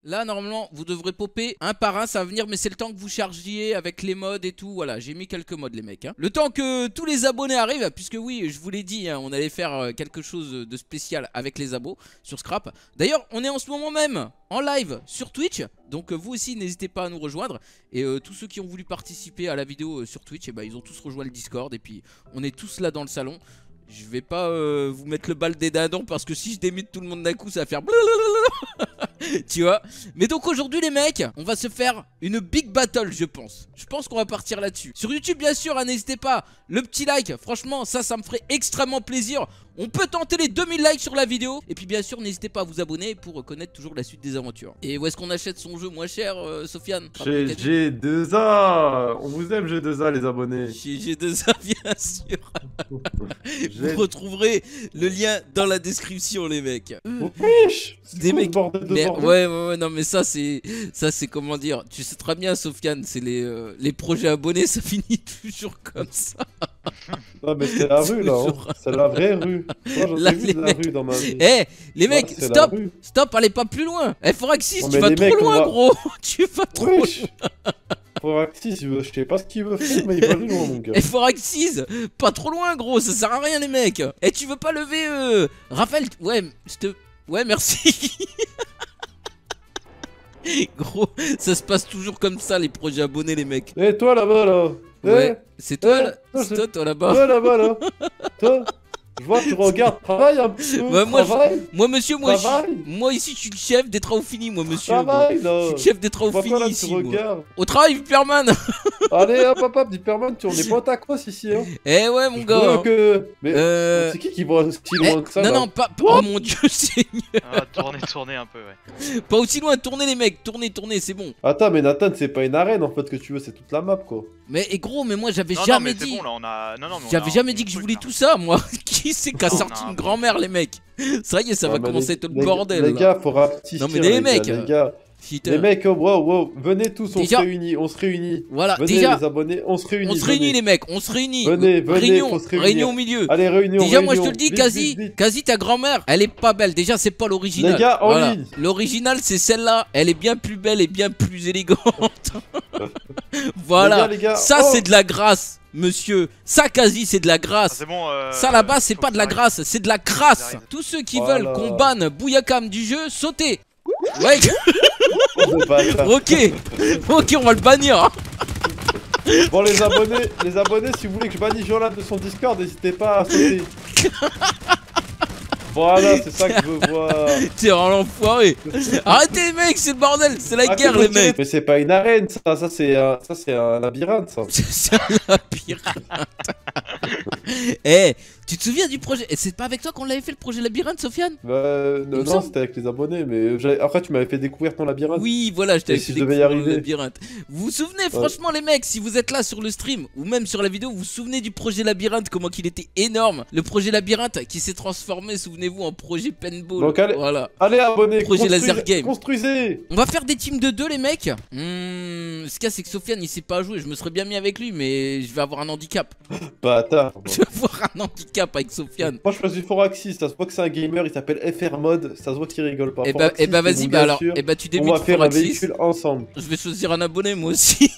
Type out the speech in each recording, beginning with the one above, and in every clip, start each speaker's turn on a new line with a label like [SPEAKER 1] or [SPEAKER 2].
[SPEAKER 1] Là, normalement, vous devrez popper un par un, ça va venir, mais c'est le temps que vous chargiez avec les mods et tout. Voilà, j'ai mis quelques mods, les mecs. Le temps que tous les abonnés arrivent, puisque oui, je vous l'ai dit, on allait faire quelque chose de spécial avec les abos sur Scrap. D'ailleurs, on est en ce moment même en live sur Twitch. Donc vous aussi, n'hésitez pas à nous rejoindre. Et tous ceux qui ont voulu participer à la vidéo sur Twitch, et ils ont tous rejoint le Discord. Et puis, on est tous là dans le salon. Je vais pas vous mettre le bal des dindons parce que si je démute tout le monde d'un coup, ça va faire blablabla. Tu vois. Mais donc aujourd'hui les mecs, on va se faire une big battle, je pense. Je pense qu'on va partir là-dessus. Sur YouTube bien sûr, n'hésitez pas, le petit like. Franchement ça me ferait extrêmement plaisir. On peut tenter les 2000 likes sur la vidéo. Et puis bien sûr n'hésitez pas à vous abonner pour connaître toujours la suite des aventures. Et où est-ce qu'on achète son jeu moins cher, Sofiane?
[SPEAKER 2] Chez G2A. On vous aime G2A les abonnés.
[SPEAKER 1] Chez G2A bien sûr. Vous retrouverez le lien dans la description les mecs.
[SPEAKER 2] Des mecs bordel de bordel.
[SPEAKER 1] Ouais, non mais ça c'est comment dire, tu sais très bien Sofiane, c'est les projets abonnés, ça finit toujours comme ça.
[SPEAKER 2] Non mais c'est la rue là, hein. C'est la vraie rue. Moi j'en ai vu de la rue dans ma vie.
[SPEAKER 1] Eh les mecs, stop, allez pas plus loin. Eh Foraxis, tu vas trop loin gros. Tu vas trop loin.
[SPEAKER 2] Foraxis, je sais pas ce qu'il veut faire, mais il va aller loin mon gars.
[SPEAKER 1] Eh Foraxis, pas trop loin gros, ça sert à rien les mecs. Eh tu veux pas lever Raphaël, ouais, ouais merci. Gros, ça se passe toujours comme ça les projets abonnés les mecs.
[SPEAKER 2] Eh toi là-bas là.
[SPEAKER 1] Ouais, c'est toi, toi là-bas.
[SPEAKER 2] Toi là-bas là. Toi. Je vois que tu regardes, travaille un peu.
[SPEAKER 1] Ouais, moi monsieur, moi ici je suis le chef des travaux finis, moi monsieur.
[SPEAKER 2] Travaille là.
[SPEAKER 1] Je suis le chef des travaux finis ici. Au travail, Viperman.
[SPEAKER 2] Allez hop, Viperman, on est pas en tacos ici hein.
[SPEAKER 1] Eh ouais mon gars.
[SPEAKER 2] Mais c'est qui va si loin que ça?
[SPEAKER 1] Non, pas. Oh mon dieu, Seigneur.
[SPEAKER 3] Ah, tournez un peu, ouais.
[SPEAKER 1] Pas aussi loin, tournez les mecs, tournez, c'est bon.
[SPEAKER 2] Attends, mais Nathan, c'est pas une arène en fait que tu veux, c'est toute la map quoi.
[SPEAKER 1] Mais gros, mais moi j'avais jamais dit.
[SPEAKER 3] Bon, là, on a...
[SPEAKER 1] J'avais jamais dit que je voulais tout ça, moi. Qui c'est qui a sorti une grand-mère, les mecs? Ça y est, ça va commencer à être le bordel.
[SPEAKER 2] Les gars, faut rapetisser.
[SPEAKER 1] Non, mais les mecs.
[SPEAKER 2] Les mecs, wow, venez tous, on se réunit.
[SPEAKER 1] Voilà,
[SPEAKER 2] venez,
[SPEAKER 1] déjà.
[SPEAKER 2] Les abonnés, on se réunit.
[SPEAKER 1] On se réunit, les mecs, on se réunit.
[SPEAKER 2] Venez,
[SPEAKER 1] réunion au milieu.
[SPEAKER 2] Allez, réunion.
[SPEAKER 1] Déjà, moi je te le dis, quasi ta grand-mère, elle est pas belle. Déjà, c'est pas l'original.
[SPEAKER 2] Les gars, en ligne.
[SPEAKER 1] L'original, c'est celle-là. Elle est bien plus belle et bien plus élégante. Voilà.
[SPEAKER 2] Les gars,
[SPEAKER 1] ça, c'est de la grâce. Monsieur, ça quasi c'est de la grâce.
[SPEAKER 3] Ah, bon,
[SPEAKER 1] ça là-bas c'est pas de la grâce, c'est de la crasse. Tous ceux qui veulent qu'on banne Bouyakam du jeu, sautez. Ouais. Ok, on va le bannir.
[SPEAKER 2] Bon les abonnés, si vous voulez que je bannisse Jolan de son Discord, n'hésitez pas à sauter. Voilà, c'est ça que je veux voir.
[SPEAKER 1] T'es un enfoiré. Arrêtez les mecs, c'est le bordel, c'est la guerre les mecs.
[SPEAKER 2] Mais c'est pas une arène, ça c'est un labyrinthe ça.
[SPEAKER 1] C'est un labyrinthe. Eh, tu te souviens du projet? Et c'est pas avec toi qu'on l'avait fait le projet labyrinthe, Sofiane?
[SPEAKER 2] Non, c'était avec les abonnés, mais après tu m'avais fait découvrir ton labyrinthe.
[SPEAKER 1] Oui, voilà, je t'avais fait découvrir le labyrinthe. Vous vous souvenez, franchement les mecs, si vous êtes là sur le stream ou même sur la vidéo, vous vous souvenez du projet labyrinthe, comment qu'il était énorme. Le projet labyrinthe qui s'est transformé, souvenez-vous, en projet paintball.
[SPEAKER 2] Donc allez,
[SPEAKER 1] voilà.
[SPEAKER 2] Allez abonnés,
[SPEAKER 1] projet laser game.
[SPEAKER 2] Construisez.
[SPEAKER 1] On va faire des teams de 2 les mecs. Ce qu'il y a c'est que Sofiane il sait pas jouer, je me serais bien mis avec lui mais je vais avoir un handicap.
[SPEAKER 2] Bâtard.
[SPEAKER 1] Je vais avoir un handicap avec Sofiane.
[SPEAKER 2] Moi je choisis Foraxis, ça se voit que c'est un gamer, il s'appelle FR Mode, ça se voit qu'il rigole pas.
[SPEAKER 1] Et bah vas-y, bah alors, et bah tu débutes.
[SPEAKER 2] On va faire un véhicule ensemble.
[SPEAKER 1] Je vais choisir un abonné moi aussi.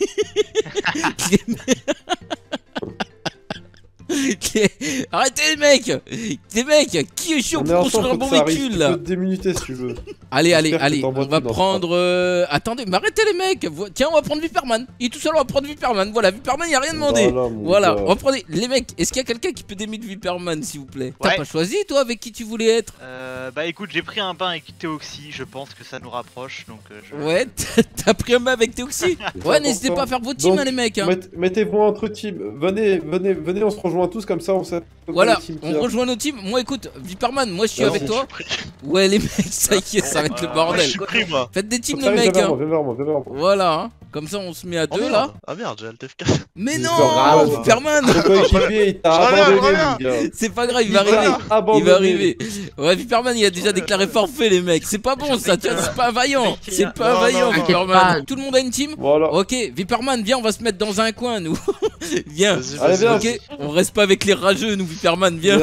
[SPEAKER 1] Arrêtez les mecs, qui est chaud pour construire un bon véhicule là?
[SPEAKER 2] Tu peux te déminuter si tu veux.
[SPEAKER 1] Allez, on va prendre... Attendez, mais arrêtez les mecs. Tiens, on va prendre Viperman. Il est tout seul, on va prendre Viperman. Voilà, Viperman, il a rien demandé. Voilà, on va prendre... Les mecs, est-ce qu'il y a quelqu'un qui peut démute Viperman s'il vous plaît? T'as pas choisi toi avec qui tu voulais être?
[SPEAKER 3] Bah écoute, j'ai pris un bain avec Théoxy, je pense que ça nous rapproche donc
[SPEAKER 1] Ouais, t'as pris un bain avec Théoxy? Ouais, n'hésitez pas à faire vos teams hein, les mecs hein.
[SPEAKER 2] Mettez-vous entre teams, venez, on se rejoint tous comme ça on sait.
[SPEAKER 1] Voilà, on rejoint nos teams. Moi écoute, Viperman, moi je suis avec toi. Ouais les mecs, ça y est, ça va être le bordel.
[SPEAKER 3] Je suis pris moi.
[SPEAKER 1] Faites des teams les mecs hein.
[SPEAKER 2] Viens vers moi.
[SPEAKER 1] Voilà hein. Comme ça, on se met à
[SPEAKER 4] Oh,
[SPEAKER 1] deux
[SPEAKER 4] merde.
[SPEAKER 1] là.
[SPEAKER 4] Ah merde, j'ai Alt F4.
[SPEAKER 1] Mais
[SPEAKER 2] C'est
[SPEAKER 1] non,
[SPEAKER 2] pas grave.
[SPEAKER 1] Viperman.
[SPEAKER 2] Ton coéquipier, il t'a
[SPEAKER 4] Je reviens,
[SPEAKER 2] abandonné,
[SPEAKER 4] je reviens.
[SPEAKER 2] mon gars.
[SPEAKER 1] C'est pas grave, il va
[SPEAKER 2] Il t'a
[SPEAKER 1] arriver. Il
[SPEAKER 2] abandonné.
[SPEAKER 1] va arriver. Ouais, Viperman, il a déjà déclaré forfait, les mecs. C'est pas bon ça, tu vois, c'est pas vaillant. C'est pas
[SPEAKER 4] Non,
[SPEAKER 1] vaillant,
[SPEAKER 4] non, non.
[SPEAKER 1] Viperman. Tout le monde a une team?
[SPEAKER 2] Voilà.
[SPEAKER 1] Ok, Viperman, viens, on va se mettre dans un coin, nous. Viens.
[SPEAKER 4] Vas-y,
[SPEAKER 2] Allez,
[SPEAKER 4] vas-y,
[SPEAKER 2] viens.
[SPEAKER 4] vas-y.
[SPEAKER 1] Ok, on reste pas avec les rageux, nous, Viperman, viens.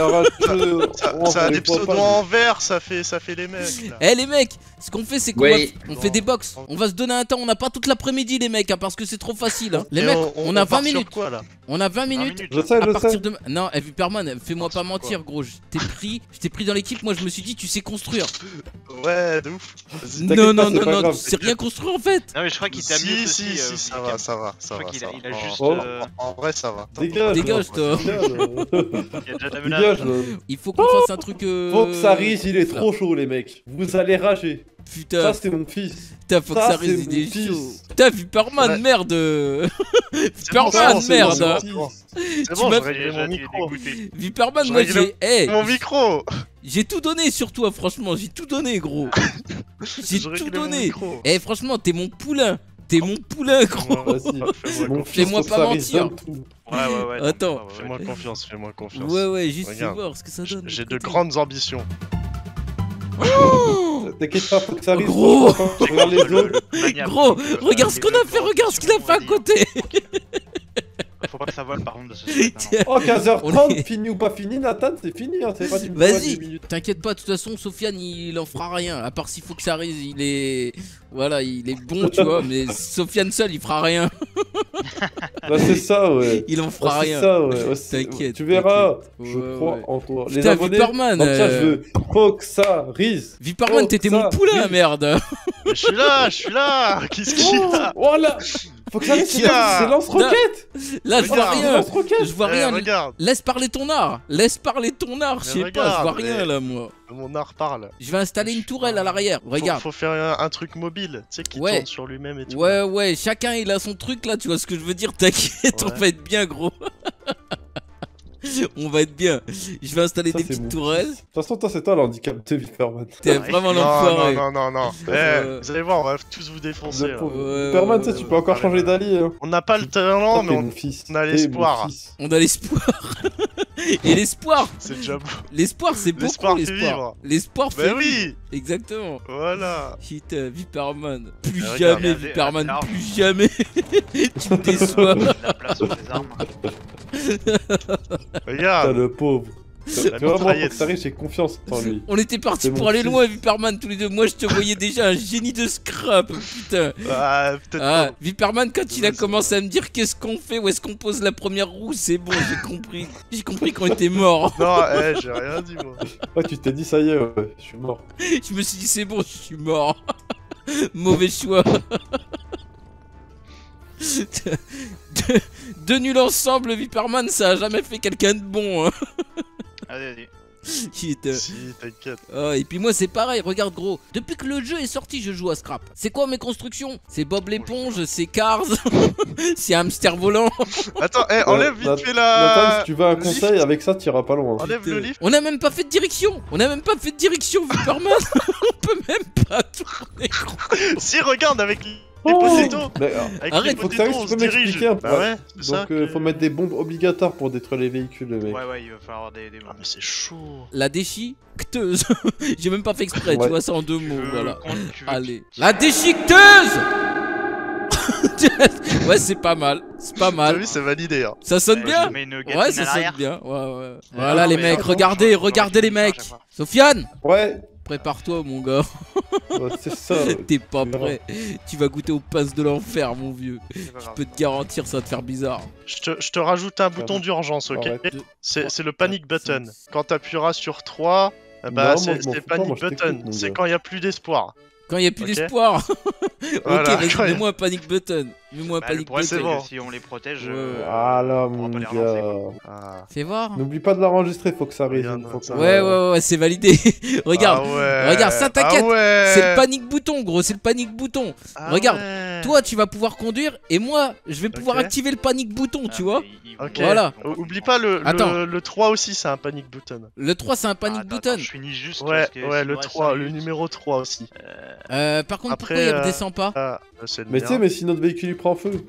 [SPEAKER 4] Ça a des pseudos en vert, ça fait les mecs là.
[SPEAKER 1] Eh les mecs, ce qu'on fait c'est qu'on
[SPEAKER 5] Oui.
[SPEAKER 1] on fait des box. On va se donner un temps, on n'a pas toute l'après-midi les mecs hein, parce que c'est trop facile hein. Les
[SPEAKER 4] Et
[SPEAKER 1] mecs, on a 20
[SPEAKER 4] part sur
[SPEAKER 1] minutes.
[SPEAKER 4] quoi là?
[SPEAKER 1] On a 20 minutes.
[SPEAKER 2] Je sais,
[SPEAKER 1] À
[SPEAKER 2] je
[SPEAKER 1] partir
[SPEAKER 2] sais.
[SPEAKER 1] de... Non, Viperman, fais-moi
[SPEAKER 4] Part
[SPEAKER 1] pas
[SPEAKER 4] sur
[SPEAKER 1] mentir gros, je t'ai pris dans l'équipe, moi je me suis dit tu sais construire.
[SPEAKER 4] Ouais, de ouf. Vas-y.
[SPEAKER 2] T'inquiète
[SPEAKER 1] Non,
[SPEAKER 2] pas,
[SPEAKER 1] non,
[SPEAKER 2] c'est
[SPEAKER 1] non,
[SPEAKER 2] pas
[SPEAKER 1] non,
[SPEAKER 2] grave.
[SPEAKER 1] tu sais rien construire en fait.
[SPEAKER 3] Non, mais je crois qu'il t'a mieux
[SPEAKER 4] Si, ça va, ça va.
[SPEAKER 3] Je crois qu'il a
[SPEAKER 4] En-
[SPEAKER 3] juste.
[SPEAKER 2] Oh.
[SPEAKER 4] En vrai, ça va.
[SPEAKER 2] Dégage.
[SPEAKER 1] Dégage, toi.
[SPEAKER 2] Dégage.
[SPEAKER 3] Il y a déjà la menace.
[SPEAKER 2] Dégage.
[SPEAKER 1] Il faut qu'on fasse un truc
[SPEAKER 2] Faut que ça rise, il est trop chaud, les mecs. Vous allez rager.
[SPEAKER 1] Putain,
[SPEAKER 2] Ça, c'est mon fils.
[SPEAKER 1] putain, faut que
[SPEAKER 2] ça,
[SPEAKER 1] ça rise,
[SPEAKER 2] c'est
[SPEAKER 1] il est
[SPEAKER 2] mon fils.
[SPEAKER 1] chaud. Putain, Viperman,
[SPEAKER 4] Ouais.
[SPEAKER 1] merde.
[SPEAKER 4] bon,
[SPEAKER 1] Viperman,
[SPEAKER 4] c'est
[SPEAKER 1] merde.
[SPEAKER 4] bon, C'est
[SPEAKER 1] Tu
[SPEAKER 4] bon,
[SPEAKER 1] m'as-
[SPEAKER 4] je réglais mon micro.
[SPEAKER 1] Viperman,
[SPEAKER 4] Je
[SPEAKER 1] moi
[SPEAKER 4] réglais
[SPEAKER 1] j'ai. Eh,
[SPEAKER 4] Mon micro.
[SPEAKER 1] j'ai tout donné sur toi, franchement, j'ai tout donné, gros. J'ai
[SPEAKER 4] Je
[SPEAKER 1] tout
[SPEAKER 4] réglais mon
[SPEAKER 1] donné.
[SPEAKER 4] micro.
[SPEAKER 1] Eh, franchement, t'es mon poulain. T'es mon poulain, gros.
[SPEAKER 2] Vas-y. Mon fils,
[SPEAKER 1] Fais-moi
[SPEAKER 2] faut
[SPEAKER 1] pas
[SPEAKER 2] que ça rise,
[SPEAKER 1] mentir.
[SPEAKER 2] donne tout.
[SPEAKER 3] Ouais.
[SPEAKER 1] Attends.
[SPEAKER 4] Fais-moi confiance, fais-moi confiance.
[SPEAKER 1] Ouais, juste
[SPEAKER 4] Regarde.
[SPEAKER 1] voir ce que ça donne.
[SPEAKER 4] J'ai de grandes ambitions.
[SPEAKER 2] T'inquiète pas, faut que ça rise.
[SPEAKER 1] Gros.
[SPEAKER 2] Regarde les autres.
[SPEAKER 1] Gros, regarde ce qu'on a fait, regarde ce qu'il a fait à côté.
[SPEAKER 3] Faut pas que ça vole par contre de ce truc.
[SPEAKER 2] Oh,
[SPEAKER 1] On
[SPEAKER 2] 15h30,
[SPEAKER 1] est-
[SPEAKER 2] fini ou pas fini, Nathan, c'est fini. Hein, c'est pas du
[SPEAKER 1] Vas-y,
[SPEAKER 2] 10 minutes.
[SPEAKER 1] t'inquiète pas, de toute façon, Sofiane il en fera rien. À part s'il faut que ça rise, il est. Voilà, il est bon, tu vois, mais Sofiane seul il fera rien.
[SPEAKER 2] Là, c'est ça, ouais.
[SPEAKER 1] Il en
[SPEAKER 2] Là,
[SPEAKER 1] fera
[SPEAKER 2] c'est
[SPEAKER 1] rien.
[SPEAKER 2] ça, ouais. Ouais, c'est-
[SPEAKER 1] T'inquiète,
[SPEAKER 2] Tu verras.
[SPEAKER 1] t'inquiète.
[SPEAKER 2] Je
[SPEAKER 1] Ouais,
[SPEAKER 2] crois
[SPEAKER 1] ouais.
[SPEAKER 2] en toi. Les
[SPEAKER 1] Putain,
[SPEAKER 2] abonnés.
[SPEAKER 1] Viperman,
[SPEAKER 2] Dans le chat, je veux. Faut que ça rise.
[SPEAKER 1] Viperman,
[SPEAKER 2] Oh,
[SPEAKER 1] t'étais
[SPEAKER 2] ça,
[SPEAKER 1] mon poulain,
[SPEAKER 2] oui.
[SPEAKER 1] merde.
[SPEAKER 4] Mais je suis là. Qu'est-ce qu'il y a?
[SPEAKER 2] Voilà. Faut que ça reste,
[SPEAKER 4] Qui a
[SPEAKER 2] c'est lance-roquette.
[SPEAKER 1] Là, je vois
[SPEAKER 4] Regarde,
[SPEAKER 1] rien.
[SPEAKER 2] Lance-roquette.
[SPEAKER 1] Je vois
[SPEAKER 4] Eh,
[SPEAKER 1] rien.
[SPEAKER 4] regarde,
[SPEAKER 1] Laisse parler ton art. Laisse parler ton art. Je
[SPEAKER 4] Mais
[SPEAKER 1] sais pas, je vois
[SPEAKER 4] regarde,
[SPEAKER 1] rien
[SPEAKER 4] mais-
[SPEAKER 1] là, moi.
[SPEAKER 4] mon art parle.
[SPEAKER 1] Je vais installer une tourelle à l'arrière. Regarde.
[SPEAKER 4] Faut faire un truc mobile, tu sais, qui
[SPEAKER 1] Ouais.
[SPEAKER 4] tourne sur lui-même et tout.
[SPEAKER 1] Ouais, chacun il a son truc là, tu vois ce que je veux dire. T'inquiète, on
[SPEAKER 4] Ouais.
[SPEAKER 1] va être bien, gros. On va être bien. Je vais installer
[SPEAKER 2] Ça,
[SPEAKER 1] des
[SPEAKER 2] c'est
[SPEAKER 1] petites
[SPEAKER 2] mon
[SPEAKER 1] tourelles.
[SPEAKER 2] fils. De toute façon, toi, c'est toi l'handicap de Viperman.
[SPEAKER 1] T'es
[SPEAKER 3] Ouais.
[SPEAKER 1] vraiment
[SPEAKER 4] Non,
[SPEAKER 1] l'enfoiré.
[SPEAKER 4] non. Vous allez voir, on va tous vous défoncer.
[SPEAKER 2] Le
[SPEAKER 4] là.
[SPEAKER 2] pauvre.
[SPEAKER 1] Ouais,
[SPEAKER 2] Viperman,
[SPEAKER 1] ouais,
[SPEAKER 2] tu sais, tu
[SPEAKER 1] ouais.
[SPEAKER 2] peux encore changer d'allié. Hein.
[SPEAKER 4] On n'a pas le talent,
[SPEAKER 2] Toi,
[SPEAKER 4] mais
[SPEAKER 2] t'es
[SPEAKER 4] on...
[SPEAKER 2] mon fils.
[SPEAKER 4] on a
[SPEAKER 2] T'es
[SPEAKER 4] l'espoir.
[SPEAKER 2] mon fils.
[SPEAKER 1] On a l'espoir. Et l'espoir,
[SPEAKER 4] c'est déjà beau.
[SPEAKER 1] l'espoir c'est beaucoup
[SPEAKER 4] L'espoir fait
[SPEAKER 1] l'espoir.
[SPEAKER 4] vivre.
[SPEAKER 1] L'espoir fait
[SPEAKER 4] Bah oui,
[SPEAKER 1] vivre. Exactement.
[SPEAKER 4] voilà.
[SPEAKER 1] Putain, Viperman. Plus
[SPEAKER 4] Regarde,
[SPEAKER 1] jamais,
[SPEAKER 3] regardez,
[SPEAKER 1] Viperman,
[SPEAKER 3] l'arme.
[SPEAKER 1] plus jamais. Tu me déçois.
[SPEAKER 3] La place sur les armes.
[SPEAKER 2] Putain,
[SPEAKER 4] Regarde.
[SPEAKER 2] le pauvre. Tu vois, moi, faut
[SPEAKER 4] mitraillette.
[SPEAKER 2] que ça arrive, j'ai confiance en lui.
[SPEAKER 1] On était partis
[SPEAKER 2] C'est
[SPEAKER 1] pour
[SPEAKER 2] mon
[SPEAKER 1] aller
[SPEAKER 2] fils.
[SPEAKER 1] loin, Viperman, tous les deux. Moi, je te voyais déjà un génie de scrap, putain.
[SPEAKER 4] Ah, peut-être
[SPEAKER 1] Ah,
[SPEAKER 4] pas.
[SPEAKER 1] Viperman, quand il a
[SPEAKER 4] Ouais, c'est
[SPEAKER 1] commencé à me dire qu'est-ce qu'on fait, où est-ce qu'on pose la première roue, c'est bon, j'ai compris. J'ai compris qu'on était mort.
[SPEAKER 4] Non, j'ai rien dit, moi.
[SPEAKER 2] Ouais, tu t'es dit, ça y est, ouais, je suis mort.
[SPEAKER 1] Je me suis dit, c'est bon, je suis mort. Mauvais choix. De nul ensemble, Viperman, ça a jamais fait quelqu'un de bon. Hein.
[SPEAKER 3] Allez.
[SPEAKER 1] Putain.
[SPEAKER 4] Si, t'inquiète.
[SPEAKER 1] Ah, et puis moi c'est pareil, regarde gros, depuis que le jeu est sorti je joue à Scrap. C'est quoi mes constructions? C'est Bob l'éponge, c'est Cars, c'est Hamster volant.
[SPEAKER 4] Attends, enlève vite fait
[SPEAKER 2] Nathan,
[SPEAKER 4] la...
[SPEAKER 2] si tu veux un
[SPEAKER 4] le
[SPEAKER 2] conseil,
[SPEAKER 4] lift.
[SPEAKER 2] avec ça, tu iras pas loin.
[SPEAKER 4] Enlève le lift.
[SPEAKER 1] On a même pas fait de direction, Viperman. On peut même pas tourner gros.
[SPEAKER 4] Si, regarde, avec les
[SPEAKER 2] Oh
[SPEAKER 4] potatoes.
[SPEAKER 2] Mais,
[SPEAKER 4] Avec
[SPEAKER 1] Arrête,
[SPEAKER 4] les
[SPEAKER 2] faut que ça
[SPEAKER 4] potatoes,
[SPEAKER 2] arrive,
[SPEAKER 4] on
[SPEAKER 2] tu
[SPEAKER 4] se
[SPEAKER 2] peux
[SPEAKER 4] dirige.
[SPEAKER 2] m'expliquer un peu.
[SPEAKER 4] Bah ouais, c'est ça.
[SPEAKER 2] Donc, faut mettre des bombes obligatoires pour détruire les véhicules, les mecs.
[SPEAKER 3] Ouais, il va falloir des
[SPEAKER 4] Ah, mais c'est chaud.
[SPEAKER 1] La déchiqueteuse. J'ai même pas fait exprès, tu
[SPEAKER 2] Ouais.
[SPEAKER 1] vois ça en deux mots, voilà.
[SPEAKER 3] Tu veux-
[SPEAKER 1] Allez. La déchiqueteuse. Ouais c'est pas mal, c'est pas
[SPEAKER 4] T'as
[SPEAKER 1] mal.
[SPEAKER 4] vu, c'est validé. Hein.
[SPEAKER 1] Ça sonne
[SPEAKER 3] Je
[SPEAKER 1] bien.
[SPEAKER 3] mets une
[SPEAKER 1] Ouais
[SPEAKER 3] gatine
[SPEAKER 1] ça
[SPEAKER 3] à
[SPEAKER 1] sonne
[SPEAKER 3] l'arrière.
[SPEAKER 1] bien, ouais.
[SPEAKER 3] Ouais,
[SPEAKER 1] Voilà
[SPEAKER 3] non,
[SPEAKER 1] les
[SPEAKER 3] mais
[SPEAKER 1] mecs,
[SPEAKER 3] bon,
[SPEAKER 1] regardez,
[SPEAKER 3] je-
[SPEAKER 1] regardez les
[SPEAKER 3] je- je-
[SPEAKER 1] mecs.
[SPEAKER 3] je- je-
[SPEAKER 1] Sofiane,
[SPEAKER 2] Ouais,
[SPEAKER 1] prépare-toi mon gars.
[SPEAKER 2] ouais, c'est ça.
[SPEAKER 1] T'es pas
[SPEAKER 2] Tu verras.
[SPEAKER 1] prêt. Tu vas goûter aux pinces de l'enfer mon vieux.
[SPEAKER 3] C'est pas
[SPEAKER 1] Je
[SPEAKER 3] grave.
[SPEAKER 1] peux te garantir ça va te faire bizarre.
[SPEAKER 4] Je te rajoute un bouton d'urgence, ok?
[SPEAKER 2] Arrête.
[SPEAKER 4] C'est le panic button. Quand t'appuieras sur 3, bah
[SPEAKER 2] Non, moi, je m'en
[SPEAKER 4] c'est
[SPEAKER 2] fous pas,
[SPEAKER 4] panic
[SPEAKER 2] moi, je t'écoute,
[SPEAKER 4] button.
[SPEAKER 2] mon
[SPEAKER 4] C'est
[SPEAKER 2] gars.
[SPEAKER 4] quand il y a plus d'espoir.
[SPEAKER 1] Quand il y a plus
[SPEAKER 4] Ok.
[SPEAKER 1] d'espoir.
[SPEAKER 4] Voilà,
[SPEAKER 1] Ok, vas-y,
[SPEAKER 4] quand il y a-
[SPEAKER 1] mets-moi un panic button. Mets-moi un
[SPEAKER 3] Bah, le
[SPEAKER 1] panic
[SPEAKER 3] problème,
[SPEAKER 4] c'est
[SPEAKER 3] c'est
[SPEAKER 1] button.
[SPEAKER 4] bon.
[SPEAKER 3] que si on les protège,
[SPEAKER 1] Ouais.
[SPEAKER 2] Ah là,
[SPEAKER 3] on pourra
[SPEAKER 2] mon
[SPEAKER 3] pas les relancer,
[SPEAKER 2] gars.
[SPEAKER 3] quoi.
[SPEAKER 4] Ah.
[SPEAKER 1] Fais voir.
[SPEAKER 2] N'oublie pas de l'enregistrer, faut que ça arrive.
[SPEAKER 4] Regarde,
[SPEAKER 2] faut que
[SPEAKER 4] ça.
[SPEAKER 2] ça-
[SPEAKER 1] Ouais, c'est validé. Regarde,
[SPEAKER 4] Ah ouais.
[SPEAKER 1] regarde, ça t'inquiète.
[SPEAKER 4] Ah ouais.
[SPEAKER 1] c'est le panic bouton, gros, c'est le panic bouton.
[SPEAKER 4] Ah
[SPEAKER 1] regarde.
[SPEAKER 4] ouais.
[SPEAKER 1] toi tu vas pouvoir conduire et moi je vais pouvoir
[SPEAKER 4] Ok.
[SPEAKER 1] activer le panic bouton, tu vois.
[SPEAKER 4] Ok.
[SPEAKER 1] Voilà.
[SPEAKER 4] Oublie pas
[SPEAKER 1] Attends.
[SPEAKER 4] le 3 aussi, c'est un panic button.
[SPEAKER 1] Le 3 c'est un panic button.
[SPEAKER 3] Je finis juste.
[SPEAKER 4] Ouais,
[SPEAKER 3] parce que
[SPEAKER 4] ouais,
[SPEAKER 3] s'il
[SPEAKER 4] le
[SPEAKER 3] me reste
[SPEAKER 4] 3,
[SPEAKER 3] cinq
[SPEAKER 4] le
[SPEAKER 3] minutes.
[SPEAKER 4] numéro 3 aussi.
[SPEAKER 1] Par contre
[SPEAKER 4] Après,
[SPEAKER 1] pourquoi il redescend pas?
[SPEAKER 4] Ah, c'est le
[SPEAKER 2] Mais tu sais,
[SPEAKER 4] mien.
[SPEAKER 2] mais si notre véhicule il prend feu.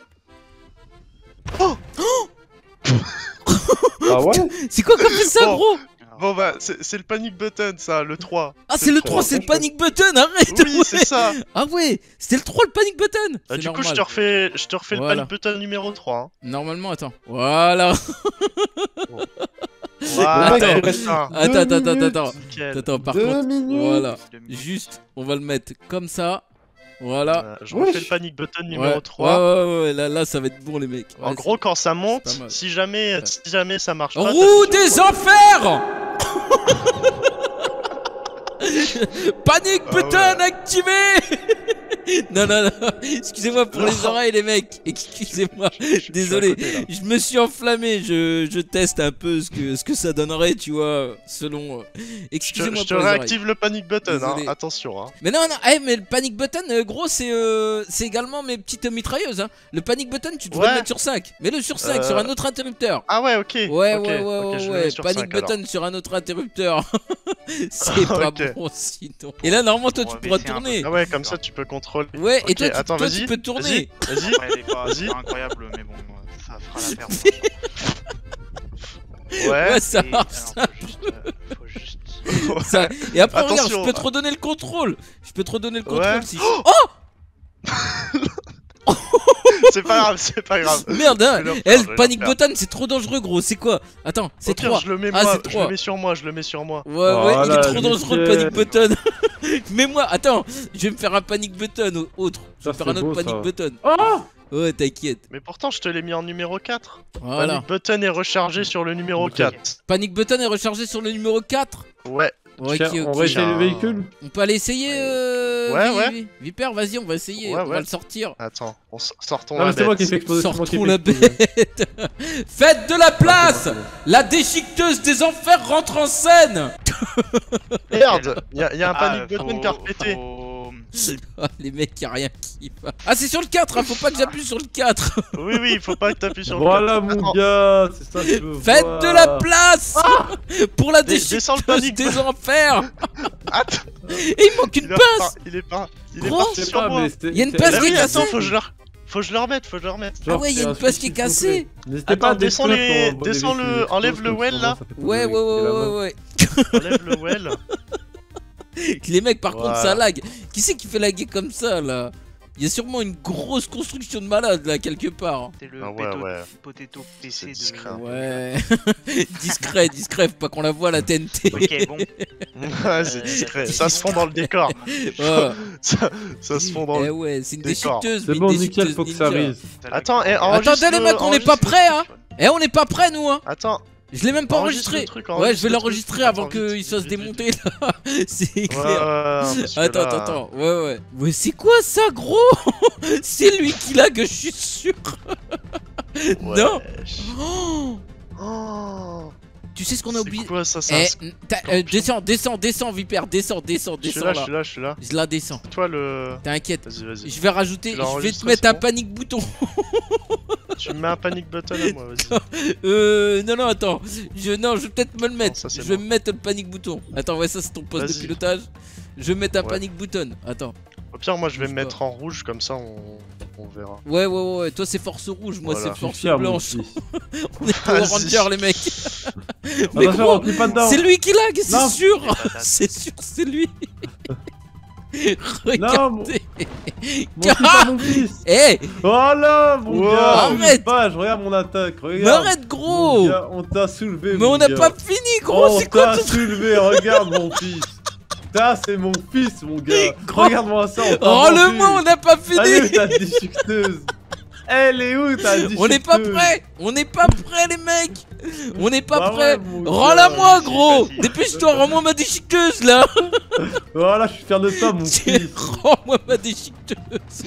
[SPEAKER 2] Ah ouais?
[SPEAKER 1] C'est quoi comme ça
[SPEAKER 4] Bon.
[SPEAKER 1] gros?
[SPEAKER 4] Bon bah, c'est le panic button ça, le 3.
[SPEAKER 1] Ah c'est le 3, c'est le panic button, arrête.
[SPEAKER 4] Oui,
[SPEAKER 1] ouais.
[SPEAKER 4] c'est ça.
[SPEAKER 1] Ah ouais, c'était le 3 le panic button.
[SPEAKER 4] Bah,
[SPEAKER 1] C'est
[SPEAKER 4] du coup,
[SPEAKER 1] normal.
[SPEAKER 4] je te refais
[SPEAKER 1] Voilà.
[SPEAKER 4] le panic button numéro 3. Hein.
[SPEAKER 1] Normalement, attends. Voilà.
[SPEAKER 4] Voilà,
[SPEAKER 2] mec,
[SPEAKER 1] Attends.
[SPEAKER 2] il reste
[SPEAKER 4] putain,
[SPEAKER 1] Attends.
[SPEAKER 4] nickel.
[SPEAKER 1] Attends, par
[SPEAKER 2] 2
[SPEAKER 1] contre.
[SPEAKER 2] minutes.
[SPEAKER 1] Voilà.
[SPEAKER 3] 2 minutes.
[SPEAKER 1] Juste, on va le mettre comme ça. Voilà.
[SPEAKER 4] Je refais
[SPEAKER 2] Wesh.
[SPEAKER 4] le panic button
[SPEAKER 1] Ouais,
[SPEAKER 4] numéro 3.
[SPEAKER 1] ouais, là, ça va être bon, les mecs.
[SPEAKER 4] En
[SPEAKER 1] Ouais,
[SPEAKER 4] gros, quand ça monte,
[SPEAKER 1] pas mal.
[SPEAKER 4] si jamais ça marche pas,
[SPEAKER 1] Roue des enfers. Panic
[SPEAKER 4] Ah
[SPEAKER 1] button activé. Non, excusez-moi pour les oreilles, les mecs. Excusez-moi, désolé. Je me suis enflammé, je teste un peu ce que ça donnerait, tu vois, selon... Excusez-moi
[SPEAKER 4] Je te
[SPEAKER 1] pour les oreilles.
[SPEAKER 4] réactive le panic button, hein.
[SPEAKER 1] Désolé.
[SPEAKER 4] Attention. Hein.
[SPEAKER 1] Mais non, mais le panic button, gros, c'est également mes petites mitrailleuses. Hein. Le panic button, tu devrais
[SPEAKER 4] Ouais.
[SPEAKER 1] le mettre sur 5. Mets-le sur 5, sur un autre interrupteur.
[SPEAKER 4] Ah ouais, ok.
[SPEAKER 1] Ouais,
[SPEAKER 4] ok, ok, je le mets sur
[SPEAKER 1] Panic
[SPEAKER 4] 5, alors.
[SPEAKER 1] button sur un autre interrupteur. C'est pas
[SPEAKER 4] Ok.
[SPEAKER 1] bon sinon. Et là, normalement, toi,
[SPEAKER 3] On
[SPEAKER 1] tu
[SPEAKER 3] va
[SPEAKER 1] pourras
[SPEAKER 3] baisser un peu.
[SPEAKER 1] tourner.
[SPEAKER 4] Ah ouais, comme ça tu peux contrôler.
[SPEAKER 1] Ouais, et
[SPEAKER 4] Ok,
[SPEAKER 1] toi,
[SPEAKER 4] attends,
[SPEAKER 1] toi,
[SPEAKER 4] vas-y,
[SPEAKER 1] tu peux tourner.
[SPEAKER 4] Vas-y.
[SPEAKER 3] Ouais, elle est pas
[SPEAKER 4] Vas-y.
[SPEAKER 3] pas incroyable, mais bon, ça fera la perte.
[SPEAKER 4] Ouais.
[SPEAKER 1] Ouais, ça
[SPEAKER 3] Et-
[SPEAKER 1] marche.
[SPEAKER 3] alors, faut juste.
[SPEAKER 1] Ça. Et après, regarde,
[SPEAKER 4] Attention.
[SPEAKER 1] je peux te redonner le contrôle. Je peux te redonner le contrôle
[SPEAKER 4] Ouais.
[SPEAKER 1] si.
[SPEAKER 4] C'est pas grave, c'est pas grave.
[SPEAKER 1] Merde, hein.
[SPEAKER 4] Je vais le
[SPEAKER 1] Eh,
[SPEAKER 4] refaire, je
[SPEAKER 1] le
[SPEAKER 4] vais
[SPEAKER 1] panic
[SPEAKER 4] le refaire.
[SPEAKER 1] button, c'est trop dangereux, gros. C'est quoi? Attends, c'est
[SPEAKER 4] Au pire,
[SPEAKER 1] 3.
[SPEAKER 4] je le mets
[SPEAKER 1] Ah,
[SPEAKER 4] moi,
[SPEAKER 1] c'est
[SPEAKER 4] je
[SPEAKER 1] 3.
[SPEAKER 4] le mets sur moi, je le mets sur moi.
[SPEAKER 1] Ouais, il est
[SPEAKER 2] Voilà,
[SPEAKER 1] trop dangereux le
[SPEAKER 2] nickel.
[SPEAKER 1] panic button. Mets-moi, attends, je vais me faire un panic button autre. Je vais
[SPEAKER 2] Ça,
[SPEAKER 1] faire un
[SPEAKER 2] c'est
[SPEAKER 1] autre
[SPEAKER 2] beau,
[SPEAKER 1] panic
[SPEAKER 2] ça.
[SPEAKER 1] button.
[SPEAKER 2] Ah!
[SPEAKER 1] Ouais, t'inquiète.
[SPEAKER 4] Mais pourtant, je te l'ai mis en numéro 4.
[SPEAKER 1] Voilà.
[SPEAKER 4] Panic button est rechargé sur le numéro
[SPEAKER 2] Ok.
[SPEAKER 4] 4.
[SPEAKER 1] Panic button est rechargé sur le numéro 4.
[SPEAKER 4] Ouais.
[SPEAKER 1] Ok,
[SPEAKER 2] Tiens, on
[SPEAKER 1] ok.
[SPEAKER 2] va essayer le
[SPEAKER 4] Tiens.
[SPEAKER 2] véhicule.
[SPEAKER 1] On peut aller essayer.
[SPEAKER 4] Ouais, ouais.
[SPEAKER 1] Viper, vas-y, on va essayer.
[SPEAKER 4] Ouais,
[SPEAKER 1] on va
[SPEAKER 4] ouais.
[SPEAKER 1] le sortir.
[SPEAKER 4] Attends, sortons
[SPEAKER 2] Non, mais
[SPEAKER 4] la
[SPEAKER 2] c'est moi qui
[SPEAKER 4] bête.
[SPEAKER 2] fais exploser. c'est moi qui
[SPEAKER 1] Sortons
[SPEAKER 2] fais
[SPEAKER 1] la
[SPEAKER 2] exploser.
[SPEAKER 1] bête. Faites de la place.
[SPEAKER 2] C'est bon.
[SPEAKER 1] La déchiqueteuse des enfers rentre en scène.
[SPEAKER 4] Merde, y'a un panic button qui a repété.
[SPEAKER 1] Ah, les mecs, y'a rien qui va. Ah, c'est sur le 4, hein, faut pas que j'appuie sur le 4.
[SPEAKER 4] Oui, il faut pas que t'appuies sur
[SPEAKER 2] Voilà
[SPEAKER 4] le 4.
[SPEAKER 2] mon gars, c'est ça que je veux
[SPEAKER 1] Faites
[SPEAKER 2] voir.
[SPEAKER 1] de la place pour la
[SPEAKER 4] Descends le
[SPEAKER 1] déchiqueteuse
[SPEAKER 4] panic
[SPEAKER 1] des enfers.
[SPEAKER 4] Attends,
[SPEAKER 1] Et il manque une pince.
[SPEAKER 4] il est
[SPEAKER 1] Gros,
[SPEAKER 4] parti
[SPEAKER 2] Je sais
[SPEAKER 4] sur
[SPEAKER 2] pas,
[SPEAKER 4] moi.
[SPEAKER 2] mais c'était-
[SPEAKER 1] Il y a une
[SPEAKER 2] c'était-
[SPEAKER 1] pince
[SPEAKER 4] Ah
[SPEAKER 1] qui est
[SPEAKER 4] oui,
[SPEAKER 1] cassée.
[SPEAKER 4] attends, faut que je le remette,
[SPEAKER 1] Ah
[SPEAKER 2] Genre,
[SPEAKER 1] ouais, il y a
[SPEAKER 2] c'est
[SPEAKER 1] une
[SPEAKER 2] un
[SPEAKER 1] pince qui est
[SPEAKER 2] suicide
[SPEAKER 1] cassée.
[SPEAKER 2] complet. N'hésitez pas à
[SPEAKER 4] Attends, descends
[SPEAKER 2] détruire
[SPEAKER 4] les-
[SPEAKER 2] quand on
[SPEAKER 4] descends
[SPEAKER 2] voit des
[SPEAKER 4] le-
[SPEAKER 2] véhicules
[SPEAKER 4] enlève
[SPEAKER 2] explosent
[SPEAKER 4] le
[SPEAKER 2] comme
[SPEAKER 4] well,
[SPEAKER 2] ça,
[SPEAKER 4] là.
[SPEAKER 2] ça fait
[SPEAKER 1] Ouais,
[SPEAKER 2] tomber la main.
[SPEAKER 1] ouais.
[SPEAKER 4] Enlève le well.
[SPEAKER 1] Les mecs, par contre,
[SPEAKER 4] Voilà.
[SPEAKER 1] ça lag. Qui c'est qui fait laguer comme ça là? Il y a sûrement une grosse construction de malade là quelque part.
[SPEAKER 3] C'est le
[SPEAKER 4] Ah ouais.
[SPEAKER 3] potato PC
[SPEAKER 4] C'est
[SPEAKER 3] de.
[SPEAKER 4] discret, hein.
[SPEAKER 1] Ouais. discret, faut pas qu'on la voit la TNT.
[SPEAKER 3] Ok, bon.
[SPEAKER 4] Ouais, c'est discret. Ça se fond dans le décor.
[SPEAKER 1] Ouais.
[SPEAKER 4] Ça se fond dans
[SPEAKER 1] Eh
[SPEAKER 4] le.
[SPEAKER 1] ouais, c'est une
[SPEAKER 4] décor.
[SPEAKER 1] déchiqueteuse.
[SPEAKER 2] C'est
[SPEAKER 1] mais
[SPEAKER 2] bon,
[SPEAKER 1] une
[SPEAKER 2] nickel,
[SPEAKER 1] déchiqueteuse
[SPEAKER 2] faut que ça
[SPEAKER 1] ninja.
[SPEAKER 2] rise.
[SPEAKER 4] Attends, et
[SPEAKER 1] Attendez les mecs, on n'est pas prêts hein. Eh, on n'est pas prêts nous hein.
[SPEAKER 4] Attends,
[SPEAKER 1] Je l'ai même pas
[SPEAKER 4] enregistre
[SPEAKER 1] enregistré.
[SPEAKER 4] le truc,
[SPEAKER 1] Ouais, je
[SPEAKER 4] enregistre
[SPEAKER 1] vais
[SPEAKER 4] le
[SPEAKER 1] l'enregistrer
[SPEAKER 4] truc.
[SPEAKER 1] avant
[SPEAKER 4] Attends,
[SPEAKER 1] qu'il
[SPEAKER 4] vite,
[SPEAKER 1] se fasse
[SPEAKER 4] vite,
[SPEAKER 1] démonter là. C'est clair.
[SPEAKER 4] parce que là-
[SPEAKER 1] Attends. Ouais. Mais c'est quoi ça, gros? C'est lui qui lag, je suis sûr. Non.
[SPEAKER 4] Wesh.
[SPEAKER 1] Oh,
[SPEAKER 4] Oh,
[SPEAKER 1] tu sais ce qu'on a oublié?
[SPEAKER 4] c'est quoi ça,
[SPEAKER 1] Descends, Viper, descends
[SPEAKER 4] Je suis
[SPEAKER 1] là.
[SPEAKER 4] là, je suis là.
[SPEAKER 1] Je la descends.
[SPEAKER 4] Toi le.
[SPEAKER 1] T'inquiète.
[SPEAKER 4] Vas-y.
[SPEAKER 1] Je vais rajouter,
[SPEAKER 4] Tu
[SPEAKER 1] je vais
[SPEAKER 4] l'enregistres,
[SPEAKER 1] te mettre
[SPEAKER 4] c'est
[SPEAKER 1] un
[SPEAKER 4] bon
[SPEAKER 1] panic bouton.
[SPEAKER 4] Tu me mets un panic button à moi, vas-y.
[SPEAKER 1] Non, attends. Je vais peut-être me le mettre.
[SPEAKER 4] ça, c'est
[SPEAKER 1] Je vais
[SPEAKER 4] bon.
[SPEAKER 1] me mettre le panic bouton. Attends, ouais, ça c'est ton poste de
[SPEAKER 4] Vas-y.
[SPEAKER 1] pilotage. Je vais mettre un
[SPEAKER 4] Ouais.
[SPEAKER 1] panic button. Attends.
[SPEAKER 4] Au pire, moi je vais
[SPEAKER 1] Bouge
[SPEAKER 4] me mettre en rouge, comme ça on verra.
[SPEAKER 1] Ouais. Toi c'est force rouge, moi
[SPEAKER 4] Voilà.
[SPEAKER 1] c'est
[SPEAKER 2] Je suis
[SPEAKER 1] force
[SPEAKER 2] fier, mon
[SPEAKER 1] blanche.
[SPEAKER 2] fils.
[SPEAKER 1] On est Power
[SPEAKER 4] Vas-y.
[SPEAKER 1] Ranger, les mecs. Mais
[SPEAKER 2] Attention,
[SPEAKER 1] gros,
[SPEAKER 2] rentre pas dedans.
[SPEAKER 1] c'est lui qui lag, c'est
[SPEAKER 2] Non.
[SPEAKER 1] sûr.
[SPEAKER 3] Les patates.
[SPEAKER 1] C'est sûr, c'est lui.
[SPEAKER 2] Non, mon
[SPEAKER 1] Regardez.
[SPEAKER 2] fils, pas mon fils.
[SPEAKER 1] Eh,
[SPEAKER 2] Voilà, mon
[SPEAKER 4] Wow.
[SPEAKER 2] gars.
[SPEAKER 1] Arrête.
[SPEAKER 2] Regarde mon attaque,
[SPEAKER 1] mais
[SPEAKER 2] regarde.
[SPEAKER 1] arrête,
[SPEAKER 2] Mon
[SPEAKER 1] gros.
[SPEAKER 2] gars, on t'a soulevé,
[SPEAKER 1] Mais
[SPEAKER 2] mon
[SPEAKER 1] on n'a
[SPEAKER 2] gars.
[SPEAKER 1] pas fini, gros.
[SPEAKER 2] On
[SPEAKER 1] C'est quoi
[SPEAKER 2] t'a
[SPEAKER 1] tout
[SPEAKER 2] soulevé, regarde mon fils. Ça, c'est mon fils, mon gars.
[SPEAKER 1] Gros.
[SPEAKER 2] Regarde-moi ça. on t'a
[SPEAKER 1] Oh le
[SPEAKER 2] vendu.
[SPEAKER 1] mot, on n'a pas
[SPEAKER 2] Elle est où
[SPEAKER 1] fini.
[SPEAKER 2] ta déchiqueteuse? Elle est où ta déchiqueteuse?
[SPEAKER 1] On n'est pas prêts. On n'est pas prêts, les mecs. On n'est pas
[SPEAKER 2] Bah
[SPEAKER 1] prêts.
[SPEAKER 2] ouais, mon
[SPEAKER 1] Rends-la
[SPEAKER 2] gars.
[SPEAKER 1] moi, gros.
[SPEAKER 3] Vas-y.
[SPEAKER 1] Dépêche-toi, rends-moi ma déchiqueteuse là.
[SPEAKER 2] Voilà, je suis fier de toi, mon fils.
[SPEAKER 1] Rends-moi ma déchiqueteuse.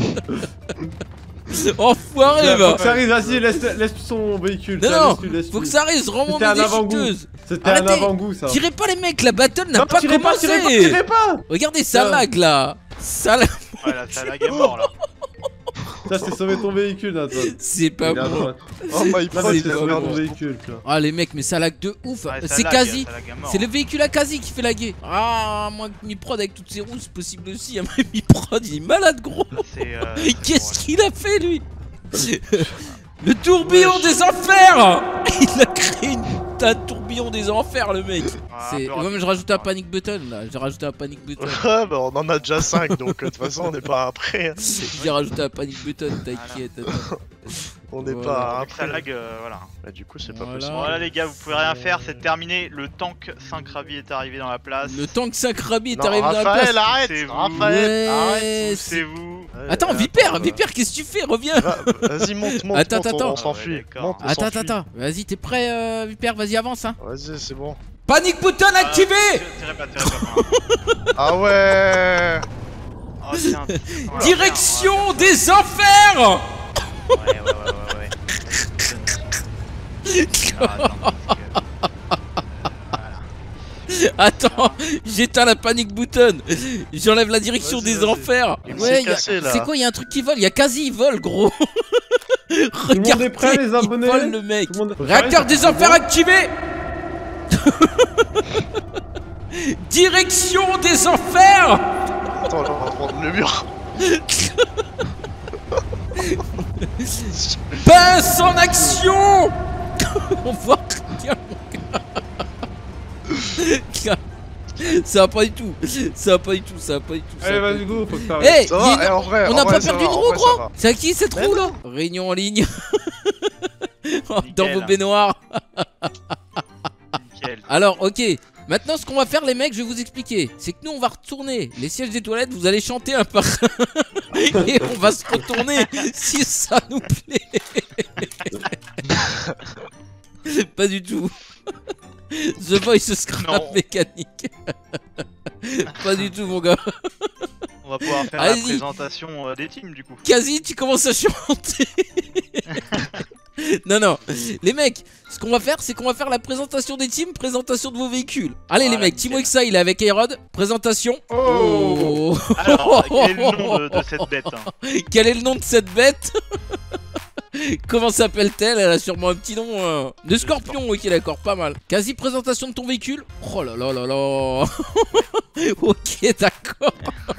[SPEAKER 1] Enfoiré,
[SPEAKER 2] Faut
[SPEAKER 1] va.
[SPEAKER 2] que ça arrive, vas-y, laisse son véhicule.
[SPEAKER 1] Non,
[SPEAKER 2] tiens,
[SPEAKER 1] non,
[SPEAKER 2] laisse-le, laisse-le.
[SPEAKER 1] faut que ça arrive, rends-moi
[SPEAKER 2] C'était
[SPEAKER 1] ma
[SPEAKER 2] un avant-goût.
[SPEAKER 1] déchiqueteuse.
[SPEAKER 2] C'était un
[SPEAKER 1] Arrêtez.
[SPEAKER 2] avant-goût, ça.
[SPEAKER 1] Tirez pas, les mecs, la battle n'a
[SPEAKER 2] Non,
[SPEAKER 1] pas
[SPEAKER 2] tirez pas,
[SPEAKER 1] commencé.
[SPEAKER 2] tirez pas.
[SPEAKER 1] Regardez, ça
[SPEAKER 2] Non.
[SPEAKER 1] lag là. Ça lag.
[SPEAKER 3] Voilà, ça lag est mort là.
[SPEAKER 2] Ça, c'est sauver ton véhicule, Nathan.
[SPEAKER 1] C'est pas
[SPEAKER 2] Il est à
[SPEAKER 1] bon.
[SPEAKER 2] droite.
[SPEAKER 4] Oh my
[SPEAKER 2] Là,
[SPEAKER 1] c'est
[SPEAKER 2] c'est
[SPEAKER 1] pas
[SPEAKER 2] sauver
[SPEAKER 1] bon.
[SPEAKER 2] ton véhicule, quoi.
[SPEAKER 1] Ah les mecs mais ça lag de ouf.
[SPEAKER 3] Ouais, ça
[SPEAKER 1] C'est
[SPEAKER 3] lag,
[SPEAKER 1] quasi.
[SPEAKER 3] ça lag à mort.
[SPEAKER 1] C'est le véhicule à quasi qui fait laguer. Ah moi Miprod avec toutes ses roues c'est possible aussi. Hein. Miprod il est malade gros.
[SPEAKER 3] C'est,
[SPEAKER 1] Qu'est-ce qu'il a fait lui? Le tourbillon des enfers. Il a créé un tourbillon des enfers le mec. C'est... Ouais mais je rajoute un panic button là. J'ai rajouté un panic button.
[SPEAKER 4] Ouais, bah on en a déjà 5, donc de toute façon on n'est pas après.
[SPEAKER 1] J'ai rajouté un panic button, t'inquiète. attends.
[SPEAKER 4] On n'est
[SPEAKER 1] Voilà.
[SPEAKER 4] pas
[SPEAKER 3] Ça
[SPEAKER 4] après.
[SPEAKER 3] lag, voilà.
[SPEAKER 4] Bah, du coup, c'est pas
[SPEAKER 1] Voilà.
[SPEAKER 4] possible.
[SPEAKER 3] Voilà les gars, vous pouvez rien faire, c'est terminé. Le tank 5 ravis est arrivé dans la place.
[SPEAKER 1] Le tank 5 rabbit est
[SPEAKER 4] Non,
[SPEAKER 1] arrivé dans la place.
[SPEAKER 4] Raphaël, arrête
[SPEAKER 3] Poussez-vous.
[SPEAKER 4] Raphaël, arrête
[SPEAKER 1] Ouais,
[SPEAKER 3] C'est vous.
[SPEAKER 4] Ouais,
[SPEAKER 1] Attends, Vipère, Vipère, qu'est-ce que tu fais? Reviens.
[SPEAKER 4] Vas-y, monte, monte,
[SPEAKER 1] Attends,
[SPEAKER 4] monte,
[SPEAKER 1] attends.
[SPEAKER 4] on s'enfuit.
[SPEAKER 3] Ah ouais, d'accord.
[SPEAKER 4] Monte, on
[SPEAKER 1] Attends,
[SPEAKER 4] s'enfuit.
[SPEAKER 1] attends. Vas-y, t'es prêt, Vipère? Vas-y, avance, hein.
[SPEAKER 4] Vas-y, c'est bon.
[SPEAKER 1] Panic button activé.
[SPEAKER 3] Tirez pas, tirez pas.
[SPEAKER 4] Ah ouais.
[SPEAKER 3] Oh, tiens. Oh,
[SPEAKER 1] Direction des enfers.
[SPEAKER 3] merde. Ouais. Ah, attends,
[SPEAKER 1] Attends, j'éteins la panic button. J'enlève la direction
[SPEAKER 4] Vas-y,
[SPEAKER 1] des
[SPEAKER 4] vas-y.
[SPEAKER 1] enfers.
[SPEAKER 4] Il
[SPEAKER 1] Ouais,
[SPEAKER 4] s'est cassé, là.
[SPEAKER 1] c'est quoi? Il y a un truc qui vole. Il y a quasi il vole, gros. Regardez,
[SPEAKER 2] monde est prêt, les abonnés?
[SPEAKER 1] il vole le mec.
[SPEAKER 2] Tout le monde-
[SPEAKER 1] Réacteur des enfers activé. Direction des enfers.
[SPEAKER 4] Attends, là, on va prendre le mur.
[SPEAKER 1] Pince en action. On voit rien, mon gars. Ça va pas du tout. Ça va pas du tout. Ça va pas du tout. ça
[SPEAKER 2] Allez,
[SPEAKER 1] va pas
[SPEAKER 2] vas-y,
[SPEAKER 1] du
[SPEAKER 2] go, faut que
[SPEAKER 1] tout.
[SPEAKER 2] t'arrêtes.
[SPEAKER 1] Eh,
[SPEAKER 4] Ça
[SPEAKER 1] il y a
[SPEAKER 4] va,
[SPEAKER 1] une-
[SPEAKER 4] eh, en vrai,
[SPEAKER 1] on
[SPEAKER 4] en
[SPEAKER 1] n'a
[SPEAKER 4] vrai,
[SPEAKER 1] pas
[SPEAKER 4] ça
[SPEAKER 1] perdu
[SPEAKER 4] va,
[SPEAKER 1] une
[SPEAKER 4] en
[SPEAKER 1] roue,
[SPEAKER 4] vrai, ça
[SPEAKER 1] gros.
[SPEAKER 4] va.
[SPEAKER 1] C'est à qui cette
[SPEAKER 4] Mais
[SPEAKER 1] roue là? Réunion en ligne. Dans vos baignoires.
[SPEAKER 3] Nickel.
[SPEAKER 1] Alors, ok. Maintenant, ce qu'on va faire, les mecs, je vais vous expliquer. C'est que nous, on va retourner les sièges des toilettes. Vous allez chanter un par un. Et on va se retourner si ça nous plaît. Pas du tout. The Voice Scrap
[SPEAKER 3] Non.
[SPEAKER 1] mécanique. Pas du tout, mon gars.
[SPEAKER 3] On va pouvoir faire
[SPEAKER 1] Allez-y.
[SPEAKER 3] la présentation des teams du coup.
[SPEAKER 1] Quasi, tu commences à chanter. Non, non, les mecs, ce qu'on va faire, c'est qu'on va faire la présentation des teams, présentation de vos véhicules. Allez,
[SPEAKER 3] Voilà,
[SPEAKER 1] les mecs,
[SPEAKER 3] nickel.
[SPEAKER 1] Timo Xa, il est avec Aerod. Présentation.
[SPEAKER 2] Oh.
[SPEAKER 3] Alors, quel est le nom de cette bête
[SPEAKER 1] Quel est le nom de cette bête? Comment s'appelle-t-elle? Elle a sûrement un petit nom de scorpion. Ok, d'accord, pas mal. Quasi présentation de ton véhicule. Oh là là là là. Ok, d'accord.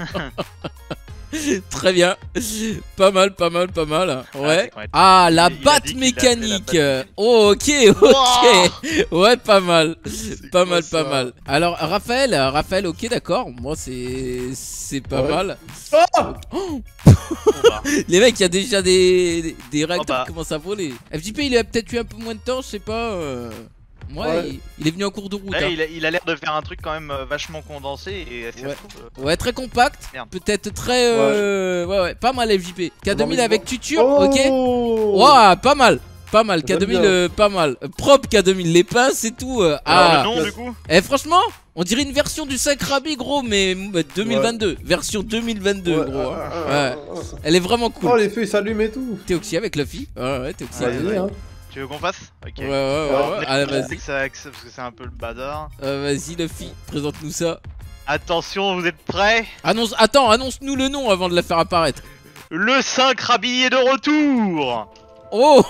[SPEAKER 1] Très bien. Pas mal, pas mal, pas mal. Ouais. Ah, la
[SPEAKER 3] Il a
[SPEAKER 1] batte
[SPEAKER 3] dit qu'il a fait la
[SPEAKER 1] mécanique.
[SPEAKER 3] batte
[SPEAKER 1] Oh, ok, ok. Ouais, pas mal. Pas
[SPEAKER 4] quoi,
[SPEAKER 1] mal,
[SPEAKER 4] ça
[SPEAKER 1] pas mal. Alors, Raphaël, ok, d'accord. Moi, c'est pas
[SPEAKER 2] Ouais.
[SPEAKER 1] mal.
[SPEAKER 3] Bon, bah,
[SPEAKER 1] Les mecs, il y a déjà des réacteurs
[SPEAKER 3] bah.
[SPEAKER 1] qui commencent à voler. FJP, il a peut-être eu un peu moins de temps, je sais pas. Moi,
[SPEAKER 2] Ouais.
[SPEAKER 1] il est venu en cours de route.
[SPEAKER 3] là,
[SPEAKER 1] hein.
[SPEAKER 3] il a l'air de faire un truc quand même vachement condensé et ça
[SPEAKER 1] Ouais.
[SPEAKER 3] se trouve,
[SPEAKER 1] Ouais, très compact.
[SPEAKER 3] Merde.
[SPEAKER 1] Peut-être très. Ouais, pas mal FJP. K2000
[SPEAKER 2] Non,
[SPEAKER 1] avec
[SPEAKER 2] mais
[SPEAKER 1] tuture,
[SPEAKER 2] Oh.
[SPEAKER 1] ok. Ouah, pas mal. Pas mal.
[SPEAKER 2] J'aime
[SPEAKER 1] K2000,
[SPEAKER 2] bien.
[SPEAKER 1] pas mal. Propre K2000, les pinces et tout.
[SPEAKER 3] Alors,
[SPEAKER 1] Ah.
[SPEAKER 3] le nom du coup
[SPEAKER 1] Eh, franchement, on dirait une version du 5 Rabi, gros, mais 2022. Version 2022,
[SPEAKER 2] Ouais,
[SPEAKER 1] gros. Hein. Ouais. Elle est vraiment
[SPEAKER 2] Oh,
[SPEAKER 1] cool.
[SPEAKER 2] les feux ils s'allument et tout.
[SPEAKER 1] T'es Oxy avec Luffy? Ouais, t'es Oxy.
[SPEAKER 3] Ouais,
[SPEAKER 2] Vas-y,
[SPEAKER 3] ouais.
[SPEAKER 2] hein.
[SPEAKER 3] Tu veux qu'on fasse Ok.
[SPEAKER 1] Ouais. Allez,
[SPEAKER 3] Je sais
[SPEAKER 1] vas-y.
[SPEAKER 3] que ça- parce que c'est un peu le bazar.
[SPEAKER 1] Vas-y, Luffy, présente-nous ça.
[SPEAKER 3] Attention, vous êtes prêts?
[SPEAKER 1] Annonce-nous le nom avant de la faire apparaître.
[SPEAKER 3] Le 5 Rabi est de retour.
[SPEAKER 1] Oh.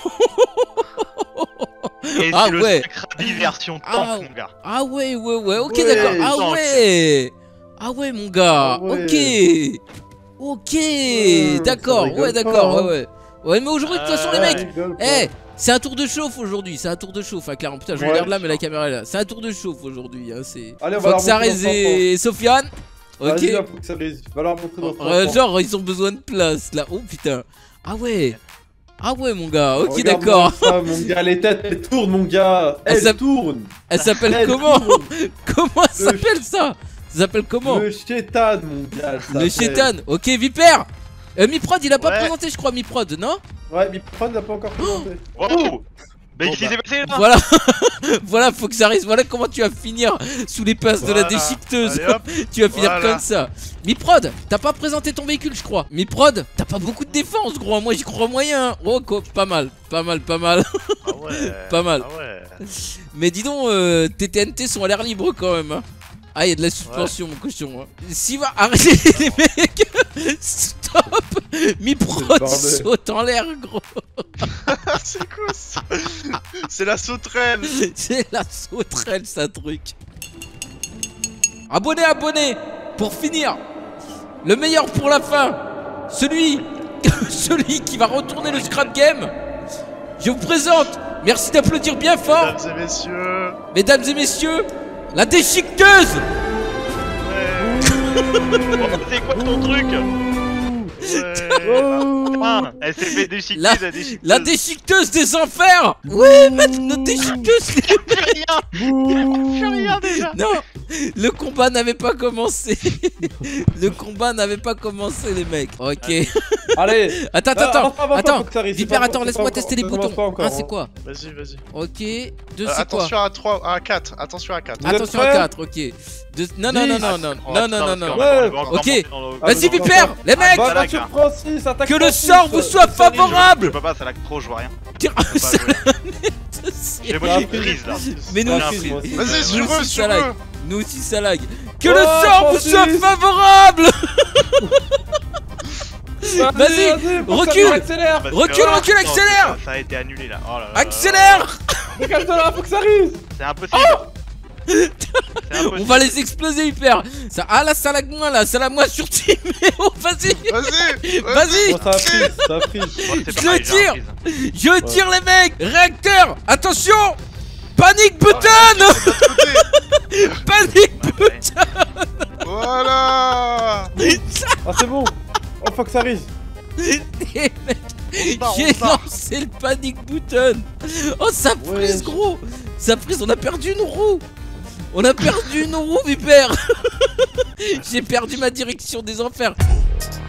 [SPEAKER 3] Et
[SPEAKER 1] Ah
[SPEAKER 3] c'est le
[SPEAKER 1] ouais.
[SPEAKER 3] 5 Rabi version tank,
[SPEAKER 1] Ah.
[SPEAKER 3] mon gars.
[SPEAKER 1] Ah ouais, ok,
[SPEAKER 2] Ouais,
[SPEAKER 1] d'accord. Ah
[SPEAKER 3] tank.
[SPEAKER 1] ouais. Ah ouais, mon gars.
[SPEAKER 2] Ah ouais.
[SPEAKER 1] Ok,
[SPEAKER 2] Ça
[SPEAKER 1] d'accord.
[SPEAKER 2] rigole
[SPEAKER 1] Ouais, d'accord.
[SPEAKER 2] pas, hein.
[SPEAKER 1] Ouais. Ouais, mais aujourd'hui, de toute façon, les
[SPEAKER 3] Ouais.
[SPEAKER 1] mecs.
[SPEAKER 2] Rigole pas.
[SPEAKER 1] Eh, c'est un tour de chauffe aujourd'hui, c'est un tour de chauffe, hein, clairement. Putain, je
[SPEAKER 2] Ouais.
[SPEAKER 1] regarde là, mais la caméra est là. C'est un tour de chauffe aujourd'hui, hein, c'est.
[SPEAKER 2] Allez, on va leur montrer
[SPEAKER 1] Foxarez
[SPEAKER 2] notre
[SPEAKER 1] et Sofiane. Ok.
[SPEAKER 2] Vas-y, là, faut que ça réussisse. Va leur montrer notre enfant.
[SPEAKER 1] Genre, ils ont besoin de place là. Oh putain. Ah ouais. Ah ouais, mon gars. Ok,
[SPEAKER 2] Regarde-moi
[SPEAKER 1] d'accord.
[SPEAKER 2] ça, mon gars, les têtes, elles tournent, mon gars.
[SPEAKER 1] Ah, ça-
[SPEAKER 2] Elles tournent.
[SPEAKER 1] Elle s'appelle
[SPEAKER 2] Elles
[SPEAKER 1] comment?
[SPEAKER 2] tournent.
[SPEAKER 1] Comment ça s'appelle ça? Ça s'appelle comment?
[SPEAKER 2] Le chétan, mon gars.
[SPEAKER 1] Le chétan. Ok, Vipère. Miprod, il a pas
[SPEAKER 3] Ouais.
[SPEAKER 1] présenté, je crois, Miprod, non?
[SPEAKER 2] Ouais, Miprod n'a pas encore présenté.
[SPEAKER 3] Oh. Mais
[SPEAKER 1] Bon,
[SPEAKER 3] qu'est-ce qui
[SPEAKER 1] bah.
[SPEAKER 3] s'est passé là?
[SPEAKER 1] Voilà. Voilà, Foxarez. Voilà comment tu vas finir sous les pinces de la
[SPEAKER 4] Voilà.
[SPEAKER 1] déchiqueteuse.
[SPEAKER 4] Allez, hop.
[SPEAKER 1] Tu vas finir
[SPEAKER 4] Voilà.
[SPEAKER 1] comme ça. Miprod, t'as pas présenté ton véhicule, je crois. Miprod, t'as pas beaucoup de défense, gros. Moi, j'y crois moyen. Oh, pas mal.
[SPEAKER 4] Ah ouais.
[SPEAKER 1] Pas mal.
[SPEAKER 4] Ah ouais.
[SPEAKER 1] Mais dis donc, tes TNT sont à l'air libre quand même. Hein. Ah, il y a de la suspension, mon cochon. Hein. Si va arrêtez les mecs. Stop. Mi-prod saute en l'air, gros.
[SPEAKER 4] C'est quoi ça? C'est la sauterelle.
[SPEAKER 1] C'est la sauterelle, ça truc. Abonnez. Pour finir, le meilleur pour la fin. Celui qui va retourner le scrap game. Je vous présente. Merci d'applaudir bien fort. Mesdames et messieurs, la déchiqueteuse.
[SPEAKER 3] C'est quoi ton truc? Elle s'est fait déchiqueter
[SPEAKER 1] la déchiqueteuse des enfers. Ouais, notre déchiqueteuse.
[SPEAKER 3] Plus rien déjà.
[SPEAKER 1] Non, le combat n'avait pas commencé. Le combat n'avait pas commencé, les mecs. Ok.
[SPEAKER 2] Allez.
[SPEAKER 1] Attends. Vipère, attends, laisse-moi tester les boutons. Un, c'est quoi?
[SPEAKER 4] Vas-y.
[SPEAKER 1] Ok. 2, c'est quoi?
[SPEAKER 4] Attention à 3, à 4. Attention à 4.
[SPEAKER 1] Attention à 4, ok. Non.
[SPEAKER 2] Ouais.
[SPEAKER 1] Ok. Vas-y, Vipère, les mecs. Que le sort vous soit favorable.
[SPEAKER 3] Je peux pas, ça lag trop, je vois rien. J'ai une prise là.
[SPEAKER 1] Mais nous
[SPEAKER 4] Vas-y, sur eux.
[SPEAKER 1] Nous aussi ça lag. Que le sort vous soit favorable. Vas-y, recule. Recule, accélère.
[SPEAKER 3] Ça a été annulé là. Oh là là.
[SPEAKER 1] Accélère.
[SPEAKER 2] Dégage-toi, faut que ça arrive.
[SPEAKER 3] C'est impossible.
[SPEAKER 1] On va les exploser, hyper. Ça, ah là, ça lag moins là, ça lag moins sur Timéo. Vas-y.
[SPEAKER 2] Bon, ça a pris.
[SPEAKER 1] Je tire les mecs. Réacteur. Attention. Panic button. Panic button.
[SPEAKER 4] Voilà.
[SPEAKER 2] Ah, c'est bon. Oh, faut que ça arrive.
[SPEAKER 1] J'ai lancé le panic button. Oh, ça frise, gros. Ça frise, on a perdu une roue. Vipère. J'ai perdu ma direction des enfers.